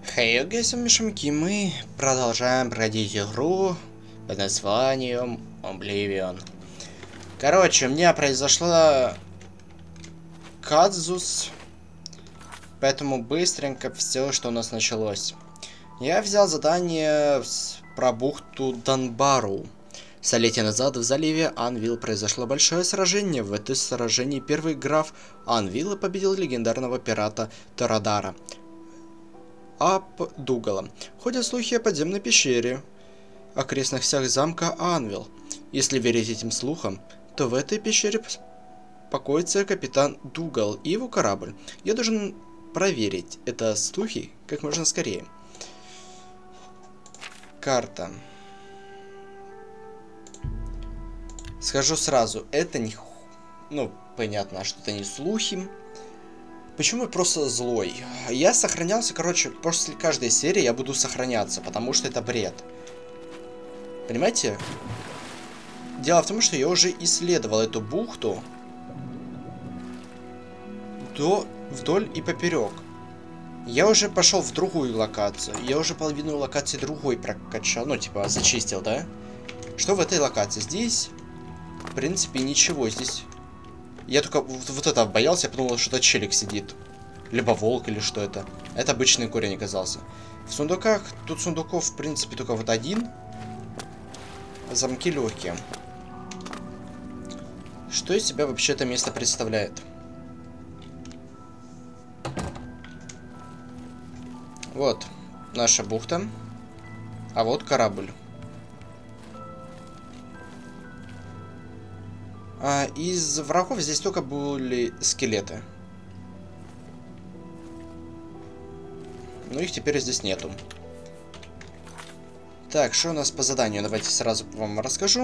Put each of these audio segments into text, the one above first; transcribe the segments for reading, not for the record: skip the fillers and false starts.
Хей, мешамки, мы продолжаем бродить игру под названием Oblivion. Короче, у меня произошла казус, поэтому быстренько все, что у нас началось. Я взял задание про бухту Данбару. Столетия назад в заливе Анвил произошло большое сражение. В этом сражении первый граф Анвилла победил легендарного пирата Торадара Дугала. Ходят слухи о подземной пещере, окрестностях замка Анвил. Если верить этим слухам, то в этой пещере покоится капитан Дугал и его корабль. Я должен проверить это слухи как можно скорее. Карта. Скажу сразу, это не... Ну, понятно, что это не слухи. Почему я просто злой? Я сохранялся, короче, после каждой серии я буду сохраняться, потому что это бред. Понимаете? Дело в том, что я уже исследовал эту бухту вдоль и поперек. Я уже пошел в другую локацию. Я уже половину локации другой прокачал, ну, типа, зачистил, да? Что в этой локации? Здесь, в принципе, ничего. Здесь... Я только вот это боялся, я подумал, что это челик сидит. Либо волк, или что это. Это обычный корень оказался. В сундуках, тут сундуков, в принципе, только вот один. Замки легкие. Что из себя вообще это место представляет? Вот наша бухта. А вот корабль. Из врагов здесь только были скелеты. Но их теперь здесь нету. Так, что у нас по заданию? Давайте сразу вам расскажу.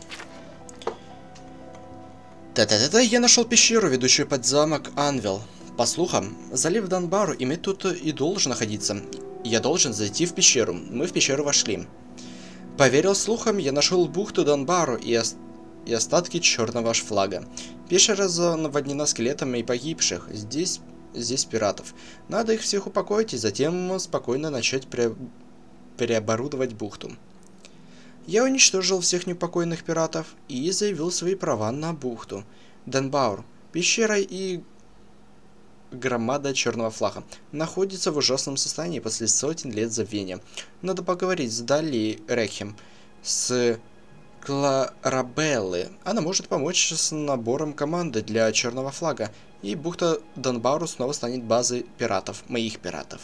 Та-та-та-та, я нашел пещеру, ведущую под замок Анвил. По слухам, залив Данбару имеет тут и должен находиться. Я должен зайти в пещеру. Мы в пещеру вошли. Поверил слухам, я нашел бухту Данбару и остатки черного флага. Пещера наводнена скелетами и погибших. Здесь пиратов. Надо их всех упокоить и затем спокойно начать переоборудовать бухту. Я уничтожил всех неупокоенных пиратов и заявил свои права на бухту Данбар. Пещера и громада черного флага находится в ужасном состоянии после сотен лет забвения. Надо поговорить с Дали Рекхем, с Кларабеллы. Она может помочь с набором команды для черного флага, и бухта Данбару снова станет базой пиратов, моих пиратов.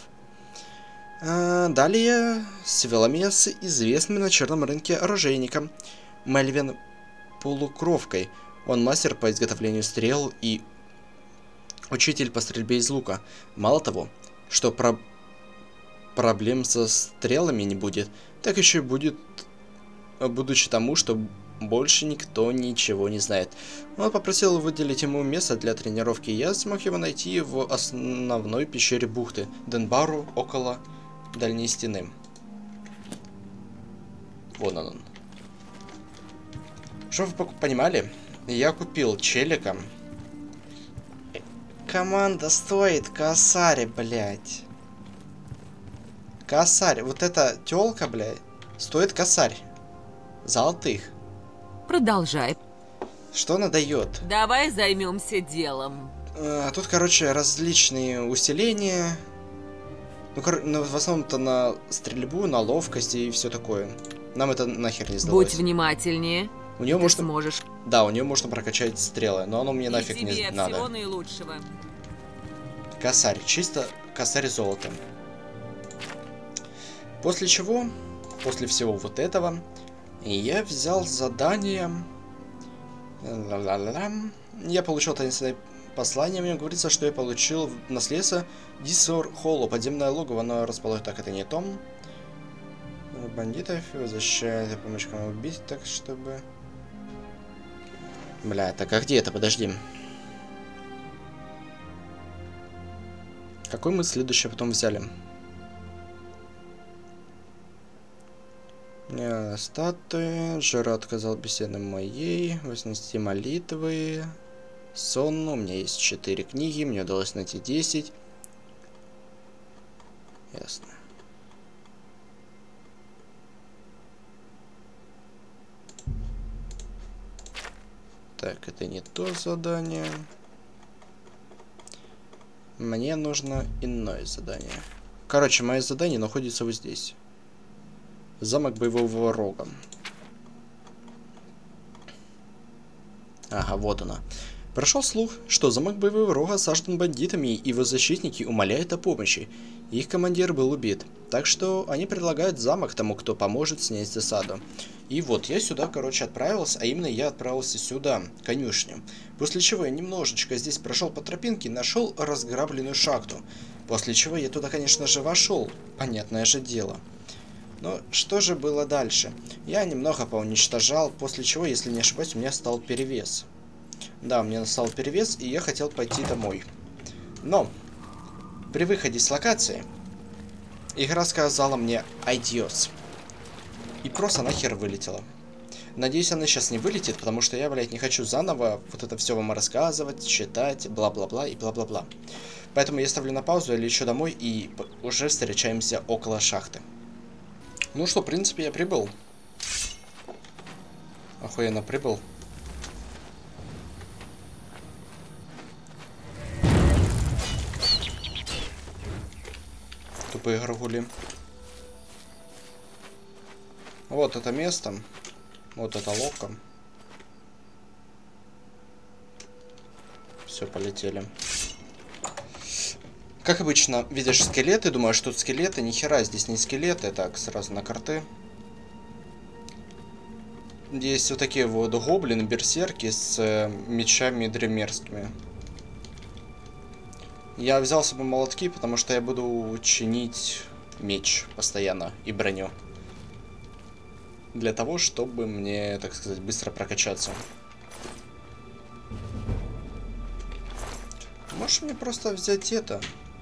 Далее свела меня с известным на черном рынке оружейником Мельвин Полукровкой. Он мастер по изготовлению стрел и учитель по стрельбе из лука. Мало того, что проблем со стрелами не будет, так еще и будет, будучи тому, что больше никто ничего не знает. Он попросил выделить ему место для тренировки, и я смог его найти в основной пещере бухты Данбару около дальней стены. Вон он. Что вы понимали? Я купил челика. Команда стоит косарь, блядь. Косарь. Вот эта тёлка, блядь, стоит косарь. Золотых. Продолжай. Что она дает? Давай займемся делом. Тут, короче, различные усиления. Ну, в основном-то на стрельбу, на ловкость и все такое. Нам это нахер не сдалось. Будь внимательнее. У нее можно... сможешь. Да, у нее можно прокачать стрелы, но оно мне нафиг не надо. Всего наилучшего. Косарь. Чисто косарь золота. После чего, после всего вот этого, я взял задание. Я получил таинственное послание. Мне говорится, что я получил наследство Дисор Холло, подземное логово, но расположено так, это не том. Бандитов защищает помощь кому убить, так чтобы... Бля, так а где это? Подожди. Какой мы следующий потом взяли? Статуи. Жора отказал беседам моей. Вознести молитвы. Сон. У меня есть 4 книги. Мне удалось найти 10. Ясно. Так, это не то задание. Мне нужно иное задание. Короче, мое задание находится вот здесь. Замок боевого рога. Ага, вот она. Прошел слух, что замок боевого рога осажден бандитами, и его защитники умоляют о помощи. Их командир был убит. Так что они предлагают замок тому, кто поможет снять засаду. И вот я сюда, короче, отправился, а именно я отправился сюда, к конюшне. После чего я немножечко здесь прошел по тропинке и нашел разграбленную шахту. После чего я туда, конечно же, вошел. Понятное же дело. Но что же было дальше? Я немного поуничтожал, после чего, если не ошибаюсь, у меня стал перевес. Да, у меня стал перевес, и я хотел пойти домой. Но при выходе с локации игра сказала мне «Айдиос». И просто нахер вылетела. Надеюсь, она сейчас не вылетит, потому что я, блядь, не хочу заново вот это все вам рассказывать, читать, бла-бла-бла и бла-бла-бла. Поэтому я ставлю на паузу, я лечу домой и уже встречаемся около шахты. Ну что, в принципе, я прибыл. Охуенно прибыл. Тупые горгули. Вот это место. Вот это лока. Все, полетели. Как обычно, видишь скелеты, думаешь, тут скелеты. Нихера, здесь не скелеты. Так, сразу на карты. Есть вот такие вот гоблины, берсерки с мечами древмерскими. Я взял с собой молотки, потому что я буду чинить меч постоянно и броню. Для того, чтобы мне, так сказать, быстро прокачаться. Можешь мне просто взять это?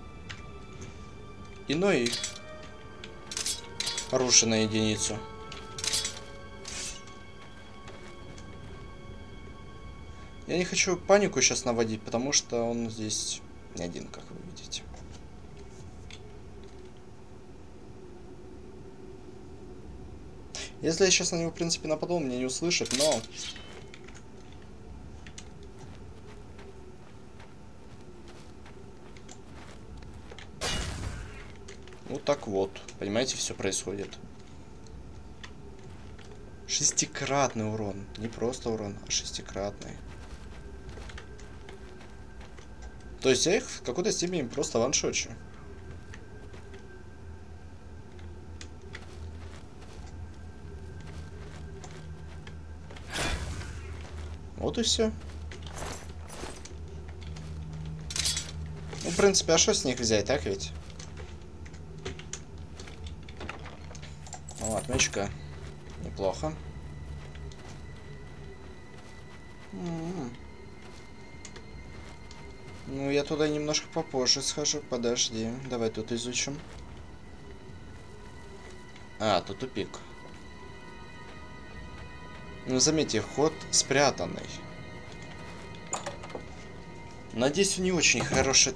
Иной оружие на единицу. Я не хочу панику сейчас наводить, потому что он здесь не один, как вы видите. Если я сейчас на него, в принципе, нападу, он меня не услышит, но... Вот так вот. Понимаете, все происходит. Шестикратный урон. Не просто урон, а шестикратный. То есть я их в какой-то степени просто ваншочу. Вот и все. Ну, в принципе, а что с них взять, так ведь? О, отмечка. Неплохо. Ну, я туда немножко попозже схожу. Подожди. Давай тут изучим. А, тут тупик. Ну, заметьте, ход спрятанный. Надеюсь, не очень хороший...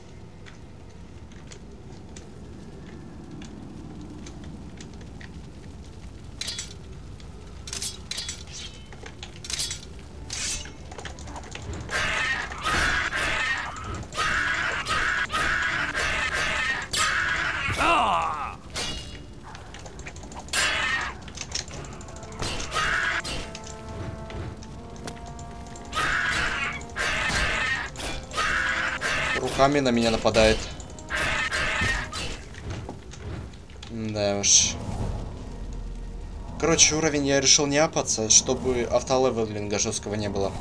Руками на меня нападает. Да уж. Короче, уровень я решил не апаться, чтобы автолевелинга жесткого не было.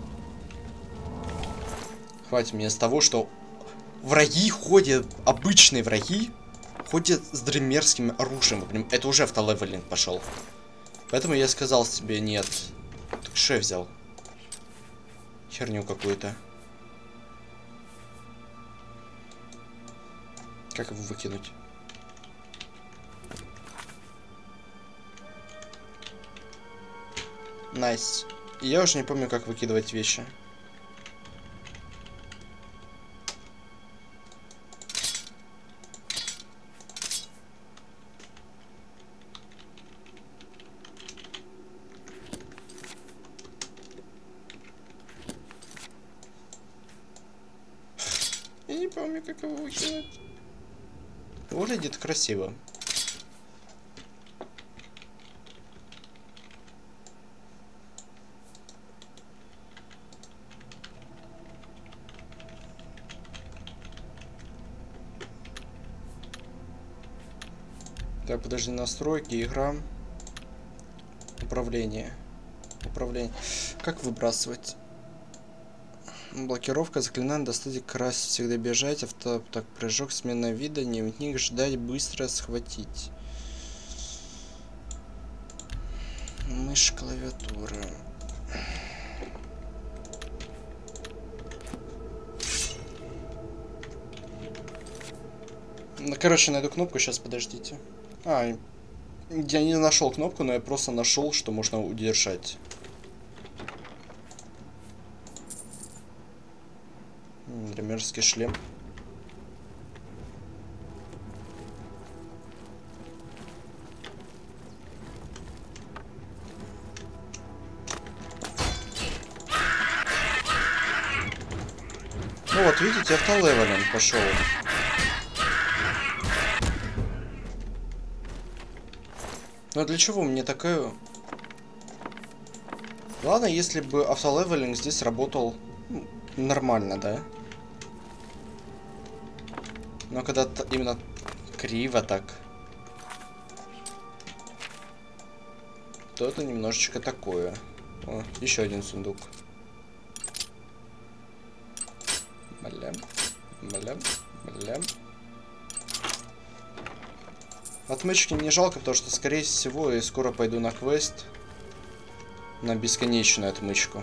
Хватит мне с того, что враги ходят, обычные враги ходят с дремерским оружием. Это уже автолевелинг пошел. Поэтому я сказал себе нет. Так что я взял? Херню какую-то. Как его выкинуть? Найс. Я уже не помню, как выкидывать вещи. помню, как его выкинуть. Выглядит красиво. Так, подожди, настройки, игра. Управление. Управление. Как выбрасывать? Блокировка, заклинание, достать, красть, всегда бежать, авто, так, прыжок, смена вида, дневник, ждать, быстро схватить. Мышь, клавиатура. Ну, короче, найду кнопку, сейчас, подождите. А, я не нашел кнопку, но я просто нашел, что можно удержать. Дремерский шлем. Ну вот, видите, автолевелинг пошел. Но для чего мне такое? Ладно, если бы автолевелинг здесь работал нормально, да? Но когда именно криво так, то это немножечко такое. О, еще один сундук. Блям, блям, блям. Отмычки не жалко, потому что, скорее всего, я скоро пойду на квест. На бесконечную отмычку.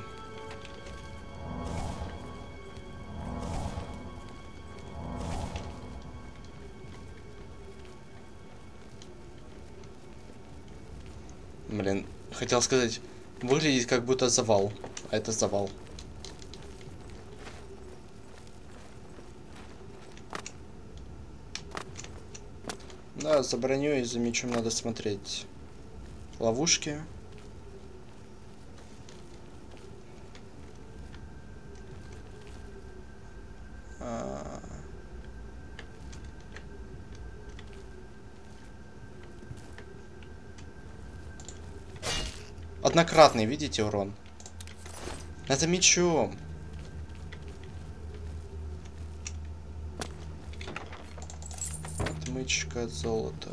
Блин, хотел сказать, выглядит как будто завал. А это завал. Да, за броней и за мечом надо смотреть. Ловушки. Однократный, видите, урон? Это мечом. Отмычка от золота.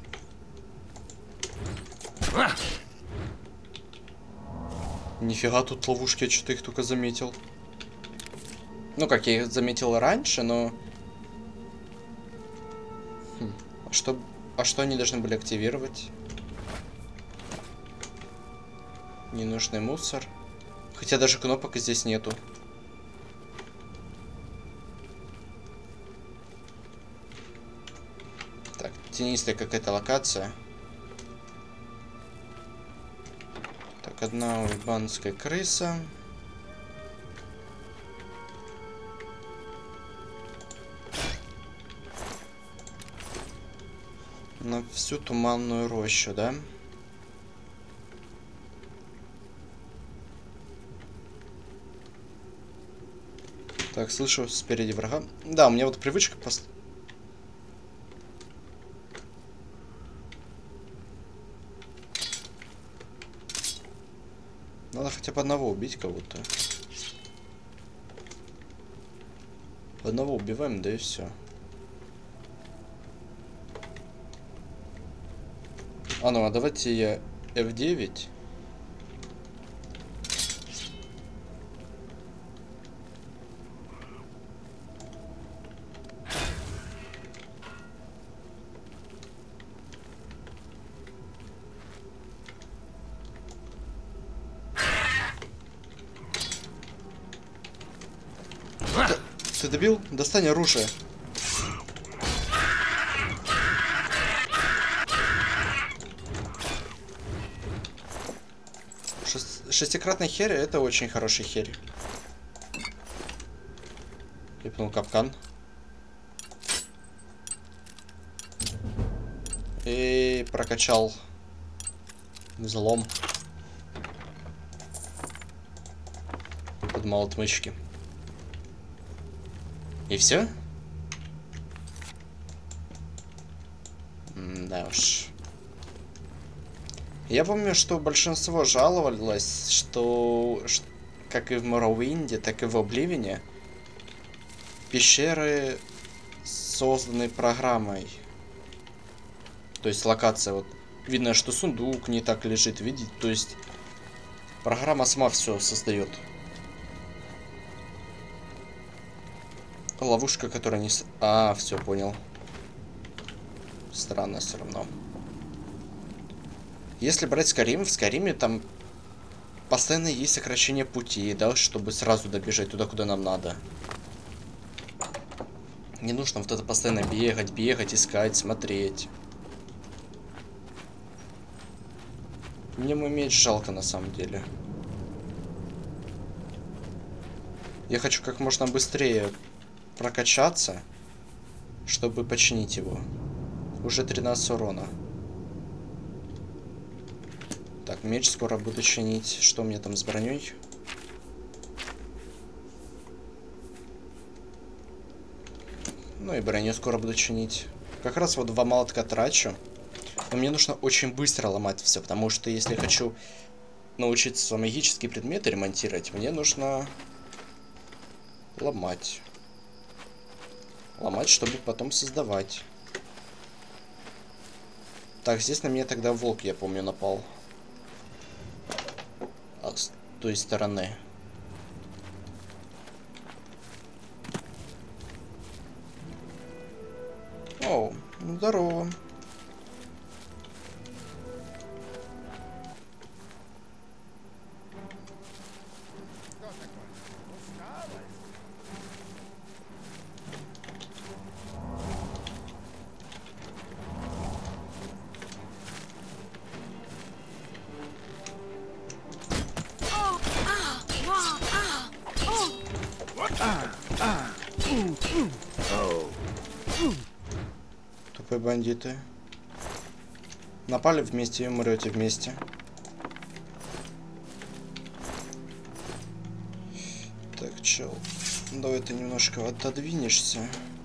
Нифига, тут ловушки, я что-то их только заметил. Ну, как я их заметил раньше, но... А что они должны были активировать? Ненужный мусор. Хотя даже кнопок здесь нету. Так, тенистая какая-то локация. Так, одна уебанская крыса. На всю туманную рощу, да? Так, слышу спереди врага. Да, у меня вот привычка Надо хотя бы одного убить кого-то. Одного убиваем, да и все. А ну, а давайте я F9. Ты добил? Достань оружие. Шестикратный херь — это очень хороший херь. Липнул капкан. И прокачал взлом. Подмал отмычки. И все? Да уж. Я помню, что большинство жаловалось, что как и в Morrowind'е, так и в Обливине пещеры созданы программой. То есть локация, вот видно, что сундук не так лежит, видите? То есть программа сама все создает. Ловушка, которая не... А, все, понял. Странно все равно. Если брать Скайрим, в Скайриме там постоянно есть сокращение пути, да, чтобы сразу добежать туда, куда нам надо. Не нужно вот это постоянно бегать, искать, смотреть. Мне мой меч жалко на самом деле. Я хочу как можно быстрее прокачаться, чтобы починить его. Уже 13 урона. Так, меч скоро буду чинить. Что у меня там с броней? Ну и броню скоро буду чинить. Как раз вот 2 молотка трачу. Но мне нужно очень быстро ломать все, потому что если я хочу научиться магические предметы ремонтировать, мне нужно ломать. Ломать, чтобы потом создавать. Так, здесь на меня тогда волк, я помню, напал. А с той стороны. О, здорово. Тупые бандиты. Напали вместе и умрете вместе. Так, чел. Давай ты немножко отодвинешься.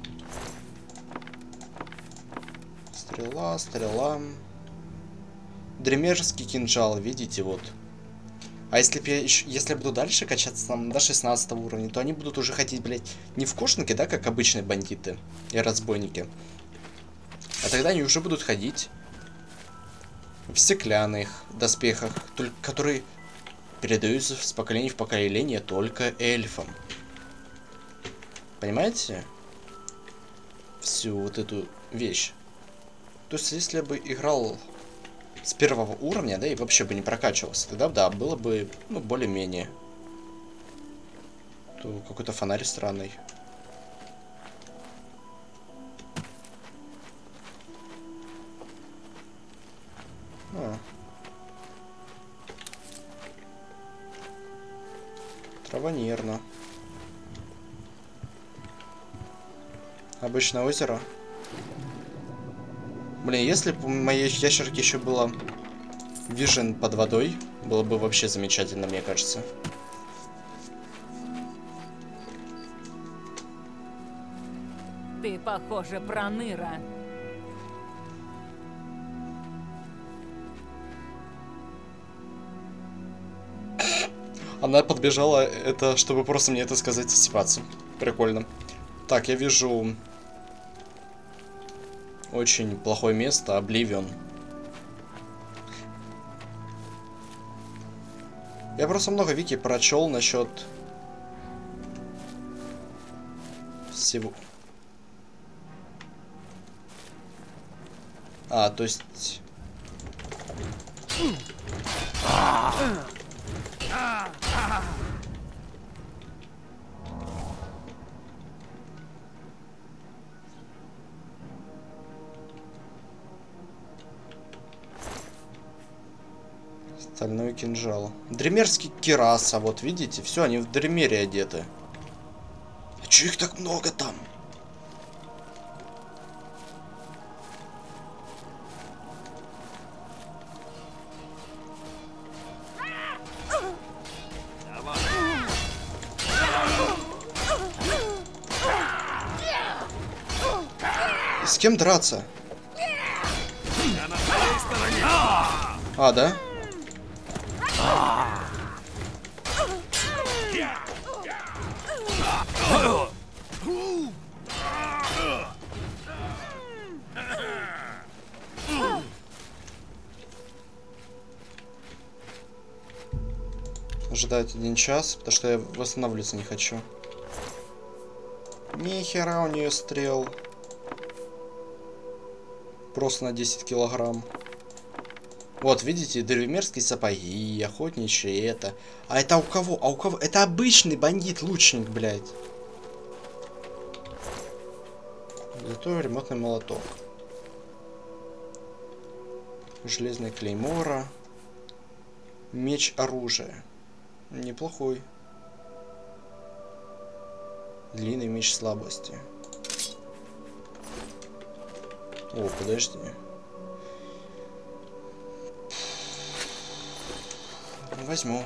Стрела, стрела. Дремерский кинжал, видите, вот. А если я буду дальше качаться там до 16 уровня, то они будут уже ходить, блядь, не в кошнике, да, как обычные бандиты и разбойники. А тогда они уже будут ходить в стеклянных доспехах, которые передаются с поколения в поколение только эльфам. Понимаете? Всю вот эту вещь. То есть, если бы играл с 1-го уровня, да, и вообще бы не прокачивался, тогда, да, было бы, ну, более-менее. То какой-то фонарь странный. А. Трава нервно. Обычное озеро. Блин, если бы у моей ящерки еще было вижен под водой, было бы вообще замечательно, мне кажется. Ты, похоже, проныра. Она подбежала, это чтобы просто мне это сказать и степаться. Прикольно. Так, я вижу очень плохое место, Обливион. Я просто много вики прочел насчет всего. А, то есть... Стальной кинжал. Дремерский кираса, вот видите? Все, они в Дремере одеты. А чё их так много там? С кем драться? А, да? Ожидать 1 час, потому что я восстанавливаться не хочу. Ни хера у нее стрел. Просто на 10 килограмм. Вот, видите, древмерские сапоги, охотничьи это. А это у кого? А у кого? Это обычный бандит-лучник, блядь. Зато ремонтный молоток. Железный клеймора. Меч оружия. Неплохой. Длинный меч слабости. О, подожди. Возьму.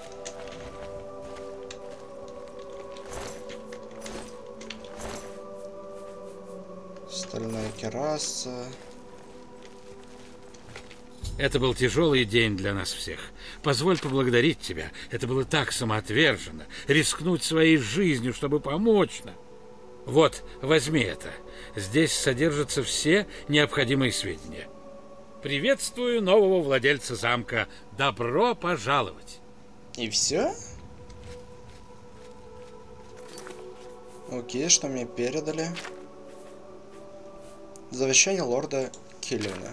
Стальная кераса. Это был тяжелый день для нас всех. Позволь поблагодарить тебя. Это было так самоотверженно. Рискнуть своей жизнью, чтобы помочь нам. Вот, возьми это. Здесь содержатся все необходимые сведения. Приветствую нового владельца замка. Добро пожаловать. И все? Окей, что мне передали? Завещание лорда Кельвина.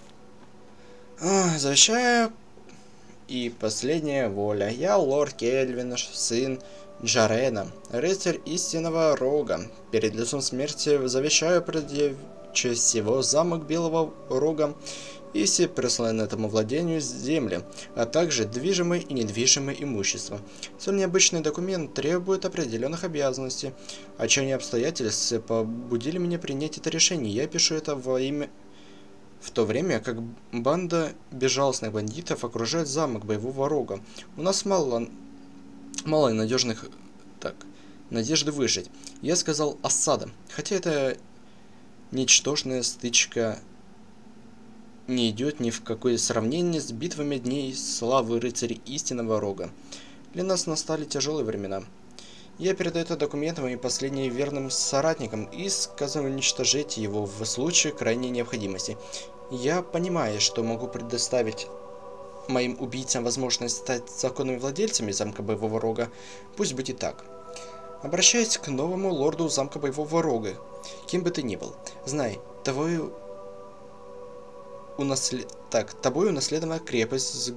Завещаю и последняя воля. Я лорд Кельвин, сын Джарена, рыцарь истинного рога. Перед лицом смерти завещаю прежде всего замок Белого Рога и все присланные этому владению земли, а также движимое и недвижимое имущество. Столь необычный документ требует определенных обязанностей. Отчаяние обстоятельств побудили меня принять это решение. Я пишу это в то время, как банда безжалостных бандитов окружает замок Боевого Рога. У нас мало надежных надежды выжить. Я сказал осада, хотя это ничтожная стычка не идет ни в какое сравнение с битвами дней славы рыцарей истинного Рога. Для нас настали тяжелые времена. Я передаю этот документ моим последним верным соратникам и сказываю уничтожить его в случае крайней необходимости. Я понимаю, что могу предоставить моим убийцам возможность стать законными владельцами замка Боевого Рога. Пусть будет так. Обращаюсь к новому лорду замка Боевого Рога. Кем бы ты ни был, знай, тобой унаследована крепость с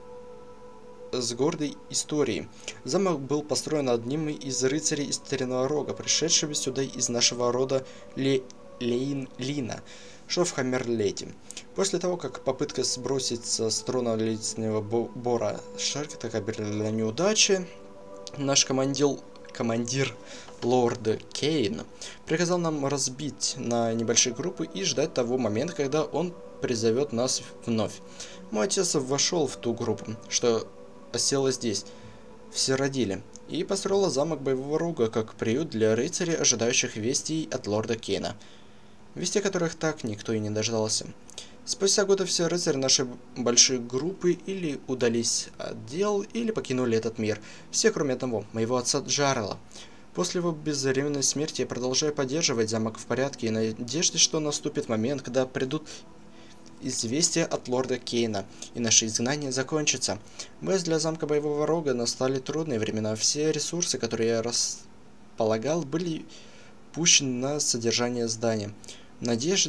гордой историей. Замок был построен одним из рыцарей истинного Рога, пришедшими сюда из нашего рода Лина, что в Хаммерлете. После того, как попытка сброситься с трона лесного бора Шаркета обернула неудачи, наш командир лорд Кейн приказал нам разбить на небольшие группы и ждать того момента, когда он призовет нас вновь. Мой отец вошел в ту группу, что осела здесь, в Сиродиле, и построила замок Боевого Рога как приют для рыцарей, ожидающих вестей от лорда Кейна. Вести которых так никто и не дождался. Спустя годы все рыцари нашей большой группы или удались от дел, или покинули этот мир. Все, кроме одного, моего отца Джарела. После его безвременной смерти я продолжаю поддерживать замок в порядке и надеюсь, что наступит момент, когда придут известия от лорда Кейна, и наше изгнание закончится. Боюсь, для замка Боевого Рога настали трудные времена. Все ресурсы, которые я располагал, были пущены на содержание здания. В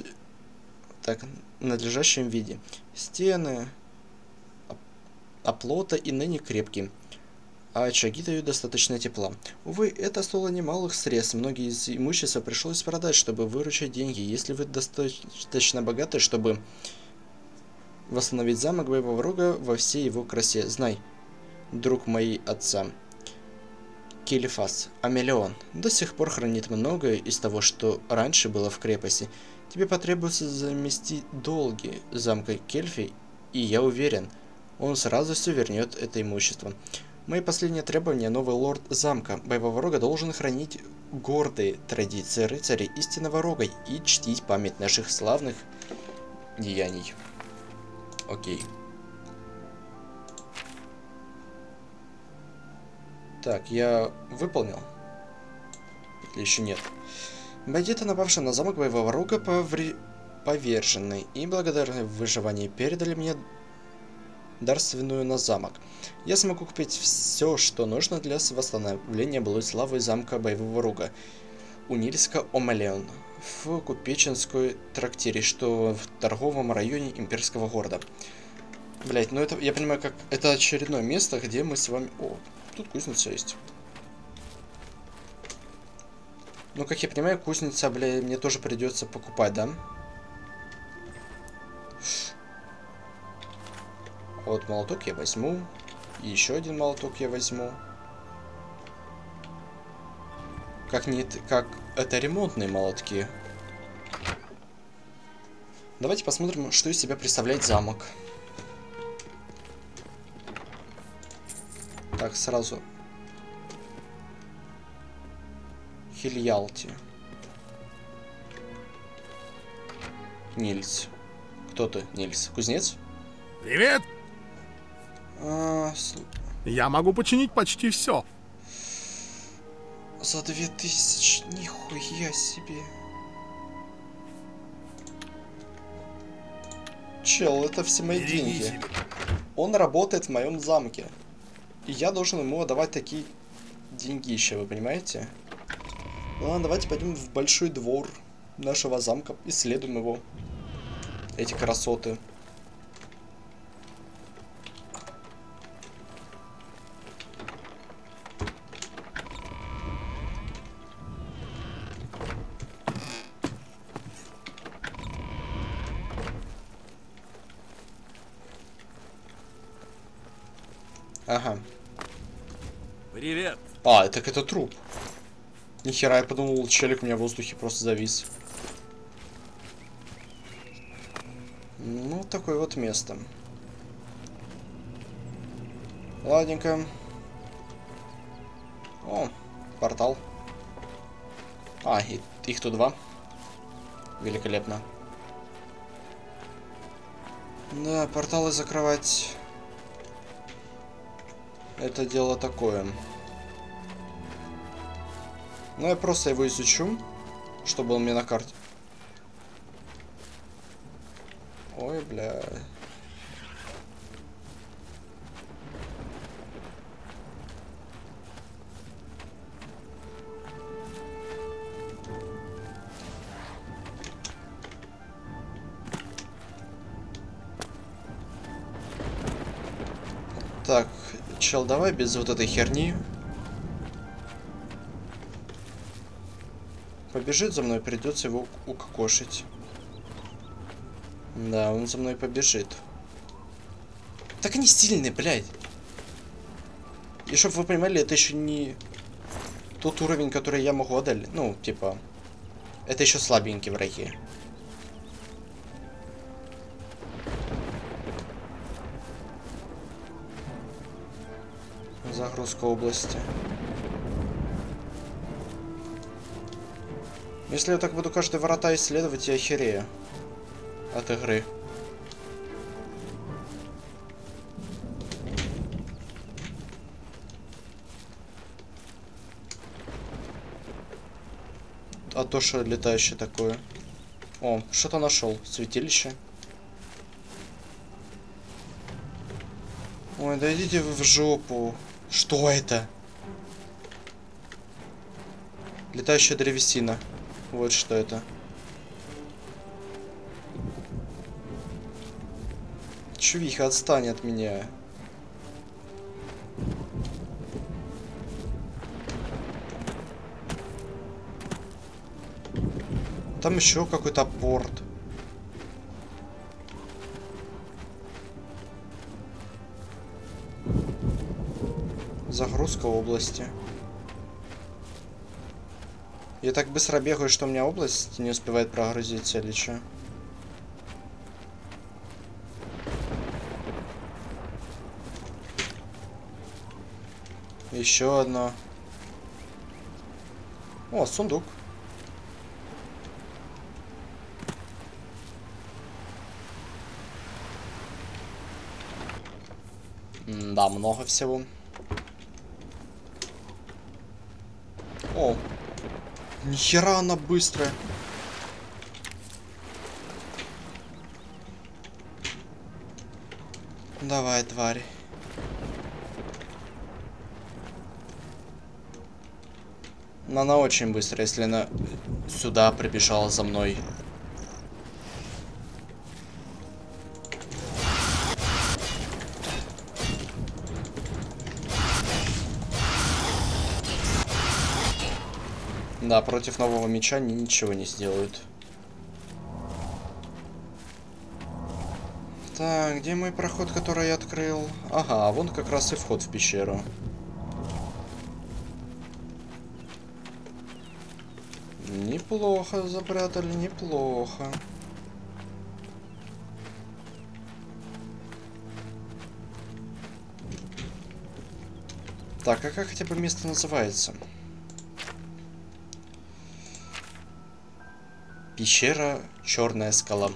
надлежащем виде. Стены оплота и ныне крепкие, а очаги дают достаточно тепла. Увы, это стоило немалых средств. Многие из имущества пришлось продать, чтобы выручить деньги. Если вы достаточно богаты, чтобы восстановить замок Боевого Рога во всей его красе, знай, друг моей отца, Келифас, Амелион до сих пор хранит многое из того, что раньше было в крепости. Тебе потребуется заместить долги замка Кельфи, и я уверен, он сразу все вернет это имущество. Мои последние требования: новый лорд замка Боевого Рога должен хранить гордые традиции рыцарей истинного Рога и чтить память наших славных деяний. Окей. Так, я выполнил? Или еще нет? Бандиты, напавшие на замок боевого рука, повержены, и благодаря выживанию передали мне дарственную на замок. Я смогу купить все, что нужно для восстановления былой славы замка боевого руга у Нильска Омалеон в купеческой трактире, что в торговом районе имперского города. Блять, ну это, я понимаю, как это очередное место, где мы с вами... О, тут кузница есть. Ну, как я понимаю, кузница, бля, мне тоже придется покупать, да? Вот молоток я возьму. И еще один молоток я возьму. Как это ремонтные молотки. Давайте посмотрим, что из себя представляет замок. Так, сразу. Хильялти. Нильс. Кто ты, Нильс? Кузнец? Привет! Я могу починить почти все. За 2000, нихуя себе. Чел, это все мои деньги. Он работает в моем замке. И я должен ему отдавать такие деньгища, вы понимаете? Ладно, давайте пойдем в большой двор нашего замка. Исследуем его. Эти красоты. Ага. Привет. А, так это труп. Нихера, я подумал, челик у меня в воздухе просто завис. Ну, такое вот место. Ладненько. О, портал. А, их тут два. Великолепно. Да, порталы закрывать... Это дело такое. Ну, я просто его изучу, чтобы он мне на карте. Ой, бля. Так, чел, давай без вот этой херни. Побежит за мной, придется его укокошить. Да, он за мной побежит. Так они сильные, блядь. И чтоб вы понимали, это еще не тот уровень, который я могу отдать. Ну, типа, это еще слабенькие враги. Загрузка области. Если я так буду каждые ворота исследовать, я охерею от игры. А то, что летающее такое. О, что-то нашел. Святилище. Ой, да идите вы в жопу. Что это? Летающая древесина. Вот что это. Чувиха, отстань от меня. Там еще какой-то порт. Загрузка области. Я так быстро бегаю, что у меня область не успевает прогрузиться или что? Еще одно. О, сундук. Да, много всего. О! Нихера она быстрая. Давай, тварь. Но она очень быстрая, если она сюда прибежала за мной. Да, против нового меча они ничего не сделают. Так, где мой проход, который я открыл? Ага, вон как раз и вход в пещеру. Неплохо запрятали, неплохо. Так, а как хотя бы место называется? Пещера Черная скала.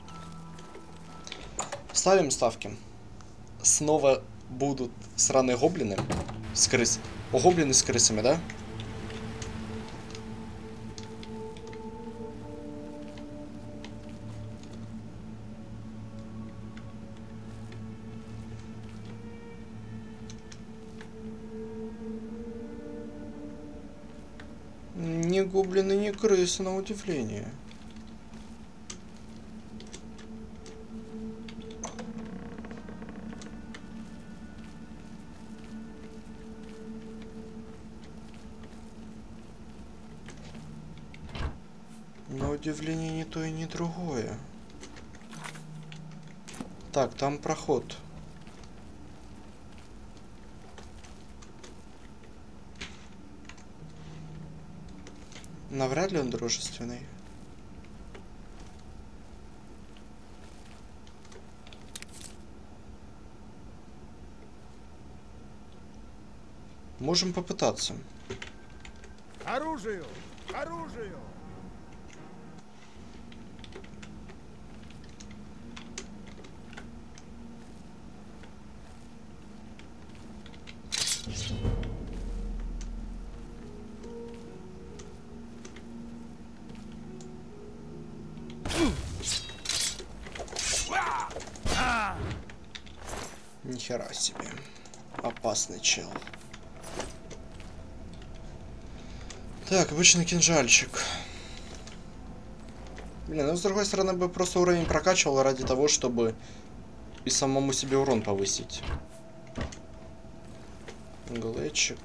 Ставим ставки. Снова будут сраные гоблины с крыс. О, гоблины с крысами, да? Не гоблины, не крысы, на удивление. На удивление ни то и ни другое. Так, там проход. Навряд ли он дружественный. Можем попытаться. К оружию! К оружию! Нихера себе. Опасный чел. Так, обычный кинжальчик. Блин, ну с другой стороны бы просто уровень прокачивал ради того, чтобы и самому себе урон повысить. Глэчик.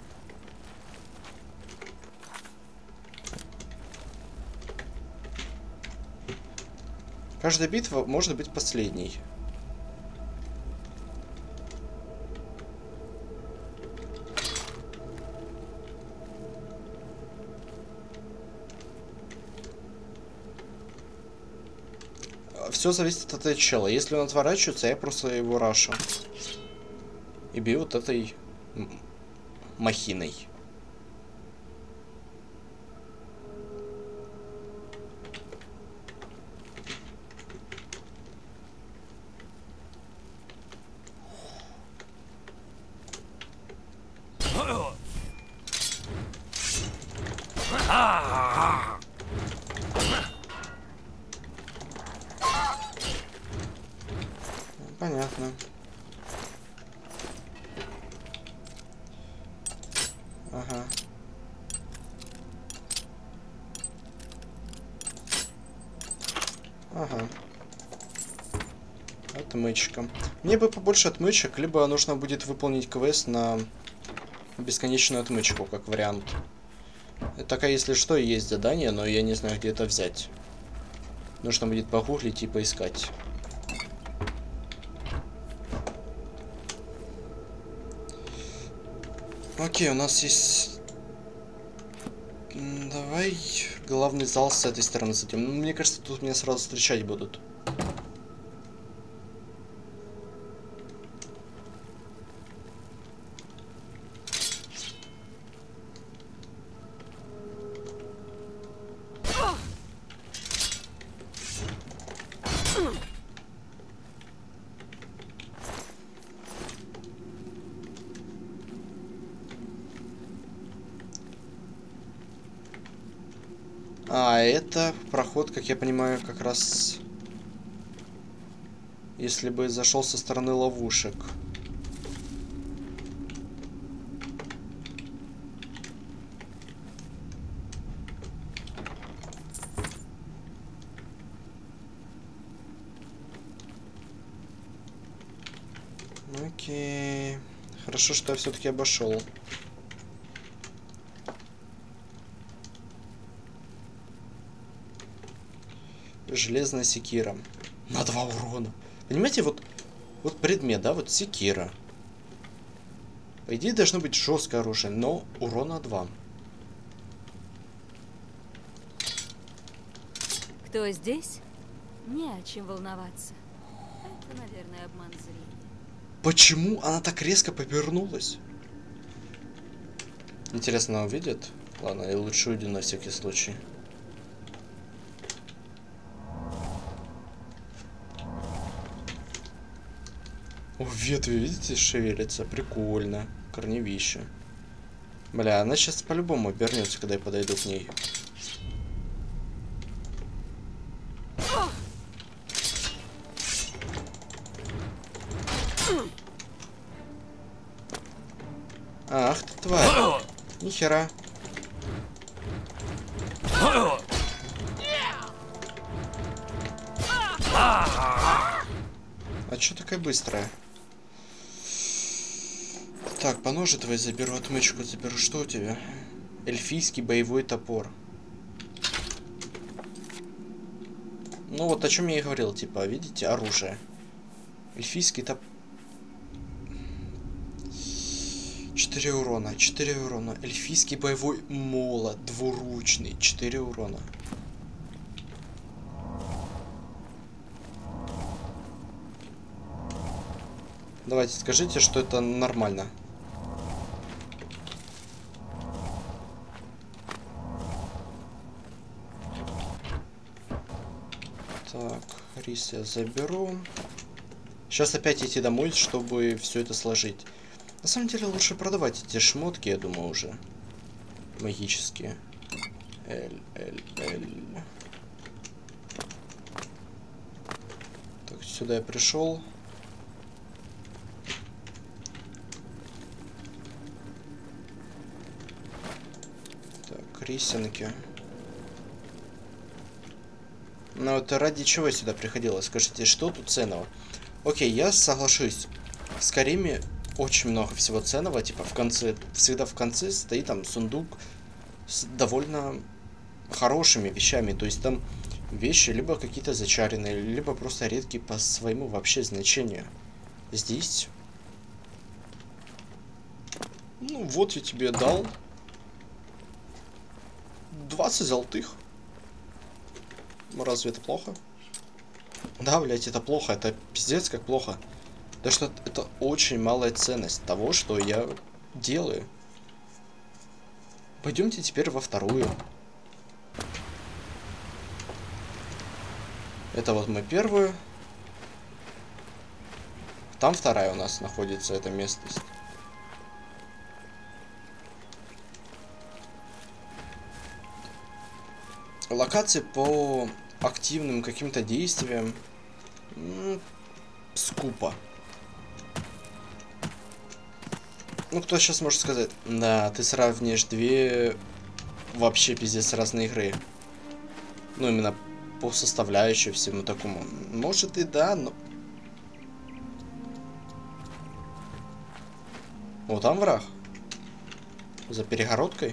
Каждая битва может быть последней. Все зависит от этого чела. Если он отворачивается, я просто его рашу. И бью вот этой махиной. Понятно. Ага. Ага. Отмычка. Мне бы побольше отмычек, либо нужно будет выполнить квест на бесконечную отмычку, как вариант. Такая, если что, есть задание, но я не знаю, где это взять. Нужно будет погуглить и поискать. Окей, у нас есть... Давай главный зал с этой стороны зайдем. Ну, мне кажется, тут меня сразу встречать будут. А, это проход, как я понимаю, как раз... Если бы зашел со стороны ловушек. Окей. Хорошо, что я все-таки обошел. Железная секира. На 2 урона. Понимаете, вот предмет, да, вот секира. По идее, должно быть жесткое оружие, но урона 2. Кто здесь? Не о чем волноваться. Это, наверное, обман зрения. Почему она так резко повернулась? Интересно, она увидит? Ладно, я лучше уйду на всякий случай. О, ветви, видите, шевелятся. Прикольно. Корневище. Бля, она сейчас по-любому обернется, когда я подойду к ней. Ах ты тварь. Нихера. А чё такая быстрая? Так, по ножу твои заберу, отмычку заберу. Что у тебя? Эльфийский боевой топор. Ну вот о чем я и говорил, типа, видите, оружие. Эльфийский топор. 4 урона, 4 урона. Эльфийский боевой молот, двуручный, 4 урона. Давайте, скажите, что это нормально. Так, рис я заберу. Сейчас опять идти домой, чтобы все это сложить. На самом деле лучше продавать эти шмотки, я думаю, уже. Магические. Л. Так, сюда я пришел. Так, рисинки. Ну вот ради чего я сюда приходила? Скажите, что тут ценного? Окей, я соглашусь. В Скайриме очень много всего ценного. Типа в конце, всегда в конце стоит там сундук с довольно хорошими вещами. То есть там вещи либо какие-то зачаренные, либо просто редкие по своему вообще значению. Здесь... Ну вот я тебе дал 20 золотых. Разве это плохо? Да, блять, это плохо. Это пиздец как плохо. Да что это очень малая ценность того, что я делаю. Пойдемте теперь во вторую. Это вот мы первую. Там вторая у нас находится, эта местность. Локации по активным каким-то действиям скупо. Ну, кто сейчас может сказать? Да, ты сравнишь две вообще пиздец разные игры. Ну, именно по составляющей всему такому. Может и да, но... О, там враг. За перегородкой.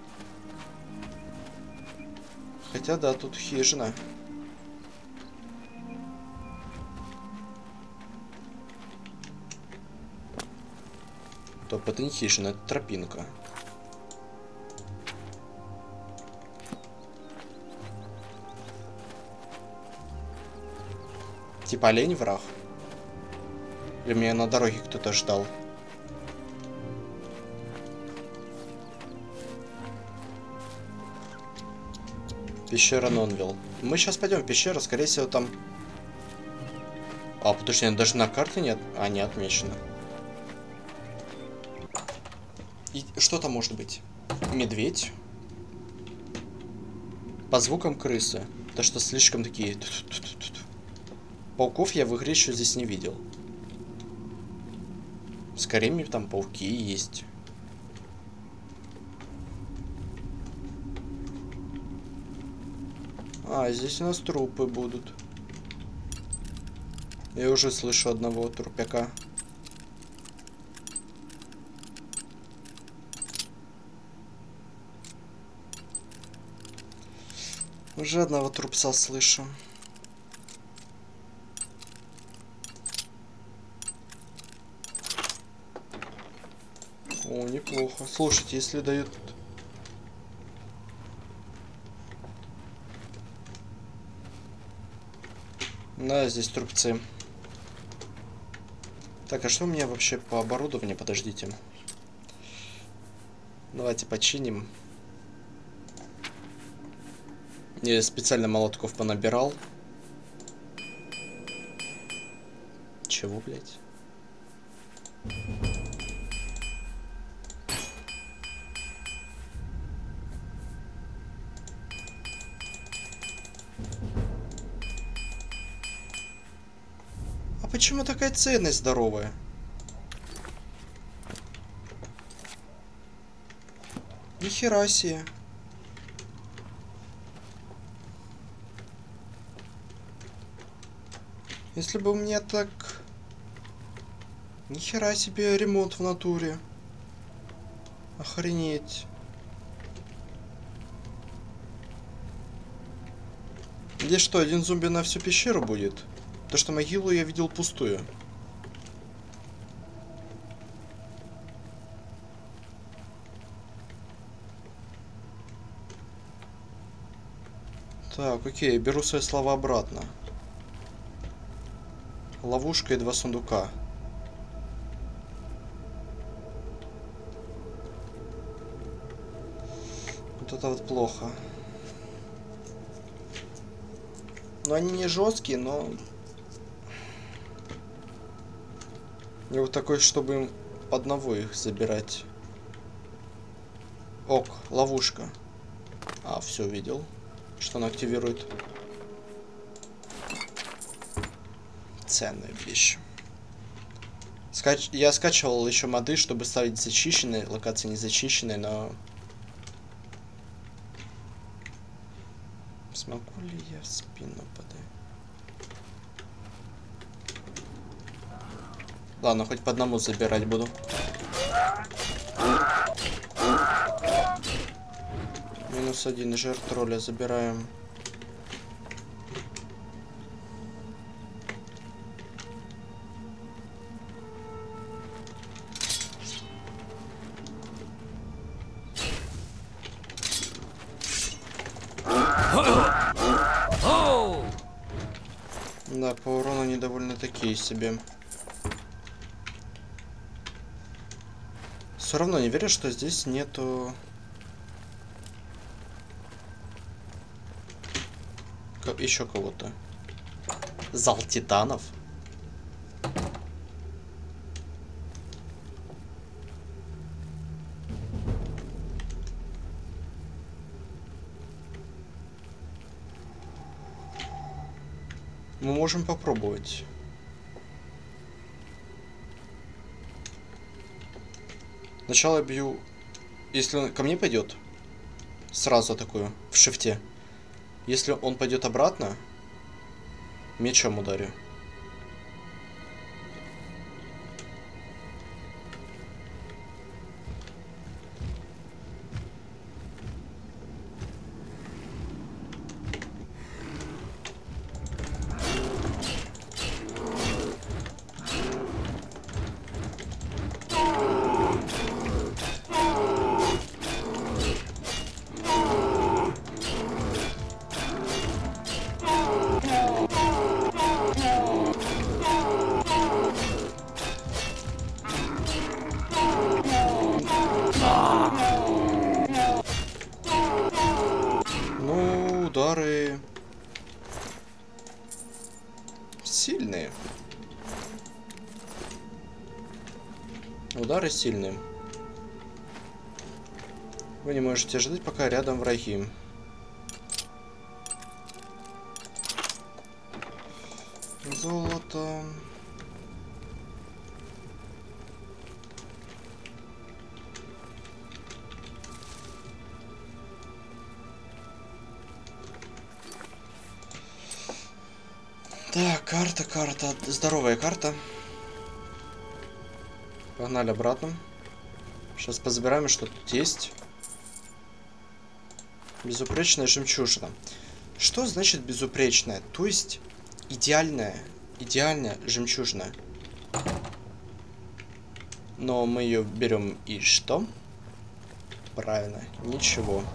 Хотя да, тут хижина. Топ, это не хижина, это тропинка. Типа олень враг? Или меня на дороге кто-то ждал? Пещера Нонвилл. Мы сейчас пойдем в пещеру, скорее всего там... А, подожди, даже на карте нет? А, не отмечено. И что там может быть? Медведь? По звукам крысы. То, что слишком такие... Пауков я в игре еще здесь не видел. Скорее, там пауки есть. А, здесь у нас трупы будут. Я уже слышу одного трупяка. Уже одного трупца слышу. О, неплохо. Слушайте, если дают... Да, здесь трупцы. Так, а что у меня вообще по оборудованию? Подождите. Давайте починим. Я специально молотков понабирал. Чего, блядь? А почему такая ценность здоровая? Нихера себе. Если бы у меня так... Нихера себе ремонт в натуре. Охренеть. Здесь что, один зомби на всю пещеру будет? То, что могилу я видел пустую. Так, окей, беру свои слова обратно. Ловушка и 2 сундука. Вот это вот плохо. Но они не жесткие, но... Не вот такой, чтобы им одного их забирать. Ок, ловушка. А, все видел, что она активирует. Ценная вещь. Я скачивал еще моды, чтобы ставить зачищенные, локации не зачищенные, но... Смогу ли я в спину подать? Ладно, хоть по одному забирать буду. -1 жертв тролля забираем. Да, по урону они довольно такие себе. Все равно не верю, что здесь нету... еще кого-то. Зал титанов. Мы можем попробовать. Сначала я бью... Если он ко мне пойдет, сразу атакую в шифте. Если он пойдет обратно, мечом ударю. Удары сильные. Удары сильные. Вы не можете ждать, пока рядом враги. Золото. Так, карта. Здоровая карта. Погнали обратно. Сейчас позабираем, что тут есть. Безупречная жемчужина. Что значит безупречная? То есть идеальная жемчужина. Но мы ее берем и что? Правильно, ничего.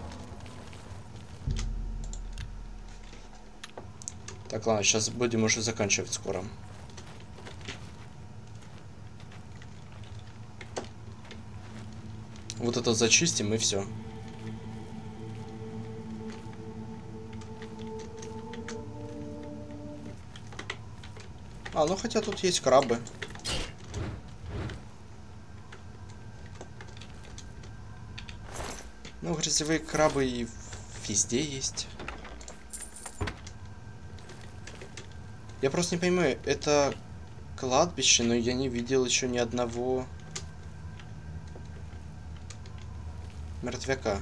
Так, ладно, сейчас будем уже заканчивать скоро. Вот это зачистим и все. А, ну хотя тут есть крабы. Ну, грязевые крабы и везде есть. Я просто не понимаю, это кладбище, но я не видел еще ни одного мертвяка.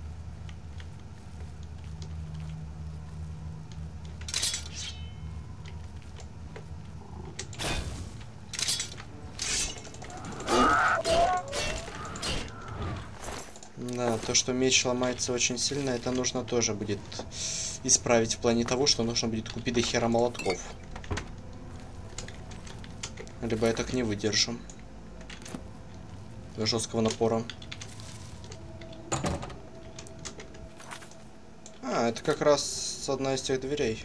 Да, то, что меч ломается очень сильно, это нужно тоже будет исправить в плане того, что нужно будет купить до хера молотков. Либо я так не выдержу жесткого напора. А, это как раз одна из тех дверей.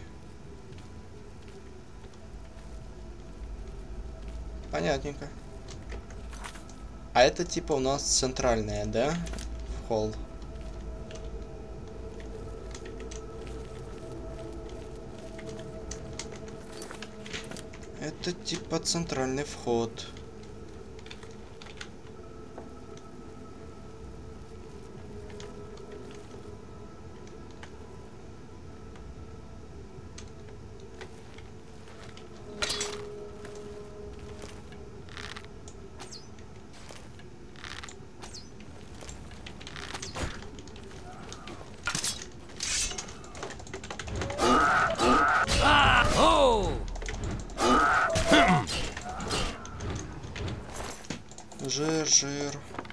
Понятненько. А это типа у нас центральная, да? Холл. Это типа центральный вход. Жир.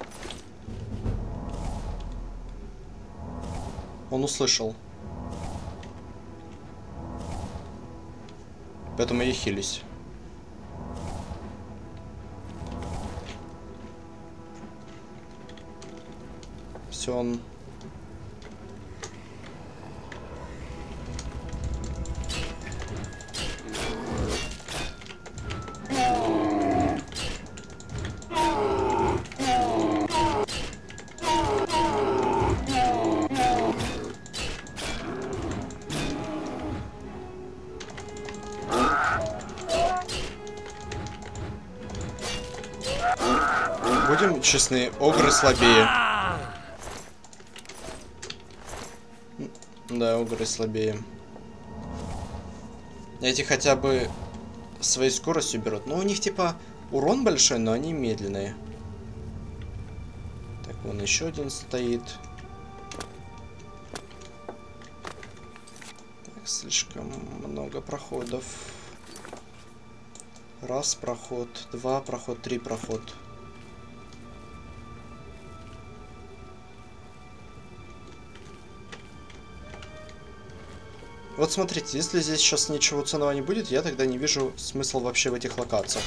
Он услышал. Поэтому я хилюсь. Все, он... Будем честны, огры слабее. Да, огры слабее. Эти хотя бы своей скоростью берут. Но у них типа урон большой, но они медленные. Так, вон еще один стоит. Так, слишком много проходов. Раз проход, два проход, три проход. Вот смотрите, если здесь сейчас ничего ценного не будет, я тогда не вижу смысла вообще в этих локациях.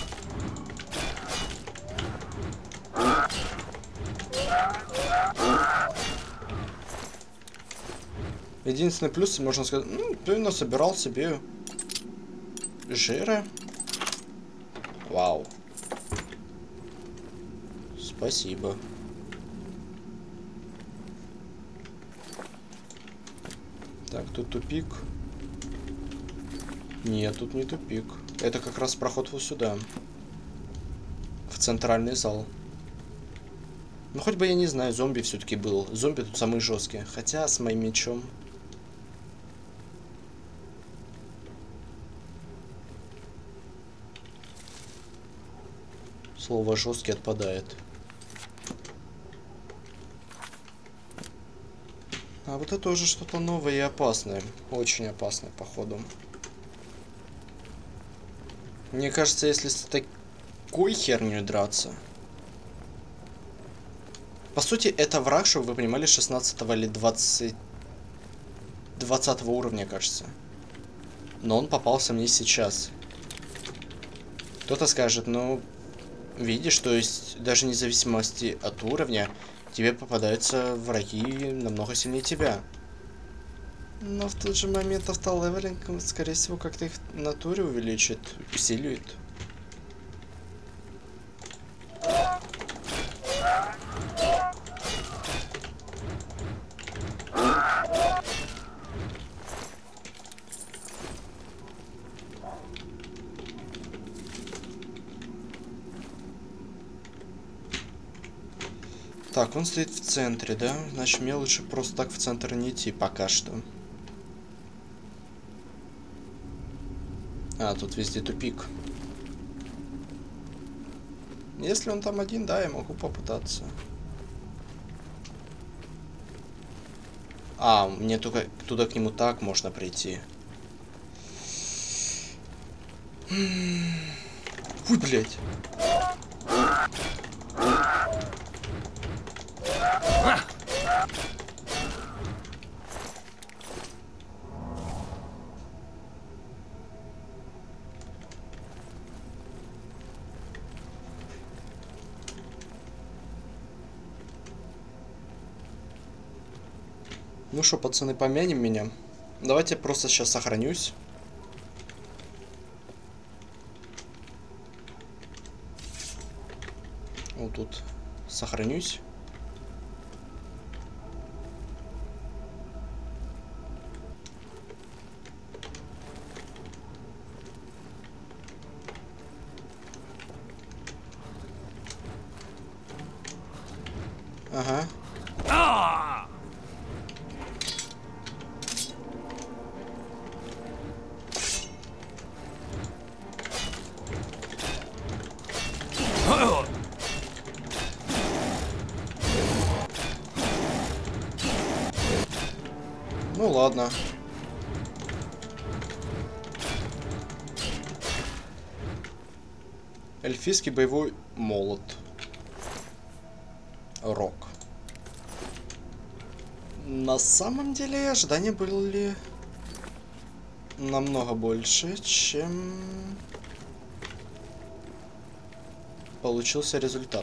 Единственный плюс, можно сказать, ну, ты насобирал себе жира. Вау. Спасибо. Так, тут тупик. Нет, тут не тупик. Это как раз проход вот сюда. В центральный зал. Ну, хоть бы, я не знаю, зомби все-таки был. Зомби тут самые жесткие. Хотя с моим мечом. Слово жесткий отпадает. А вот это уже что-то новое и опасное. Очень опасное, походу. Мне кажется, если с такой херней драться... По сути, это враг, чтобы вы понимали, 16 или 20 уровня, кажется. Но он попался мне сейчас. Кто-то скажет, ну, видишь, то есть, даже вне зависимости от уровня, тебе попадаются враги намного сильнее тебя. Но в тот же момент автолевелинг, скорее всего, как-то их в натуре увеличит, усиливает. Так, он стоит в центре, да? Значит, мне лучше просто так в центр не идти пока что. А, тут везде тупик. Если он там один, да, я могу попытаться. А, мне только туда к нему так можно прийти. Ой, блядь. Ну что, пацаны, помянем меня. Давайте я просто сейчас сохранюсь. Вот тут сохранюсь. Ага. Ну ладно. Эльфийский боевой молот. Рок. На самом деле ожидания были намного больше, чем получился результат.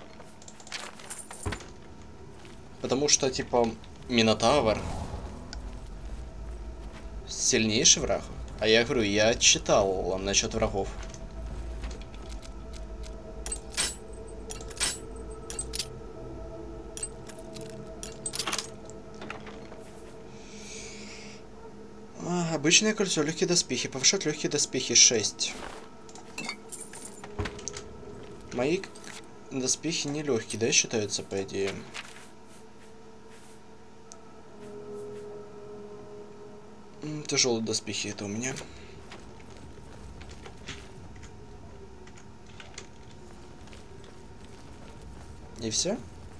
Потому что, типа, Минотавр сильнейший враг. А я говорю, я читал насчет врагов. Обычное кольцо, легкие доспехи. Повышать легкие доспехи 6. Мои доспехи не легкие, да, считаются, по идее? Тяжелые доспехи это у меня. И все?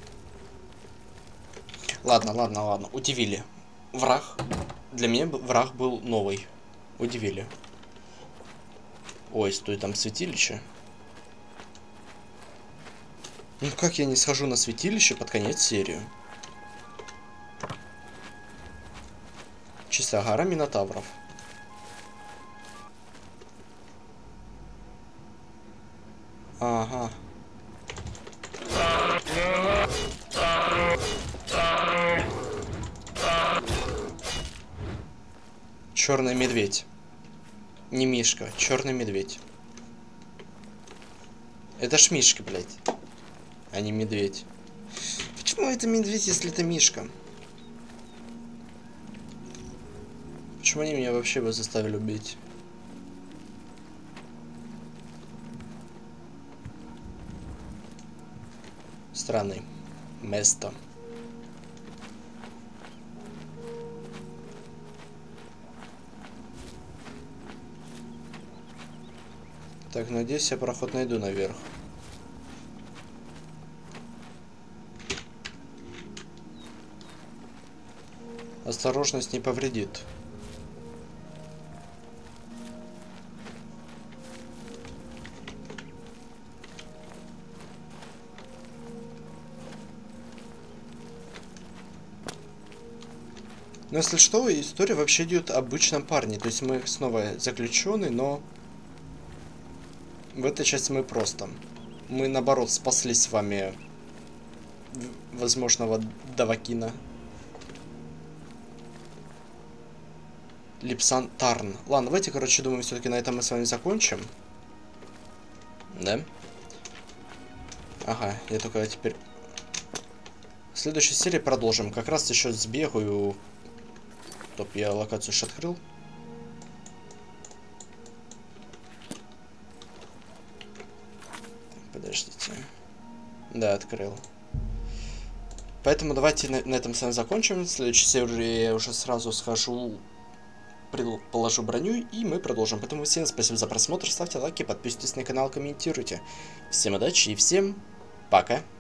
Ладно, ладно, ладно. Удивили. Враг. Для меня враг был новый. Удивили. Ой, стой, там святилище. Ну как я не схожу на святилище под конец серии? Чистая гора Минотавров. Ага. Черный медведь. Не Мишка, черный медведь. Это ж Мишка, блядь. А не медведь. Почему это медведь, если это Мишка? Почему они меня вообще бы заставили убить? Странное место. Так, надеюсь, я проход найду наверх. Осторожность не повредит. Но если что, история вообще идет об обычном парне. То есть мы снова заключенный, но в этой части мы просто. Мы наоборот спасли с вами возможного Давакина. Липсан Тарн. Ладно, давайте, короче, думаю, все-таки на этом мы с вами закончим. Да? Ага, я только теперь... В следующей серии продолжим. Как раз еще сбегаю. Топ, я локацию еще открыл. Подождите. Да, открыл. Поэтому давайте на этом с вами закончим. В следующей серии я уже сразу схожу, положу броню, и мы продолжим. Поэтому всем спасибо за просмотр, ставьте лайки, подписывайтесь на канал, комментируйте. Всем удачи и всем пока.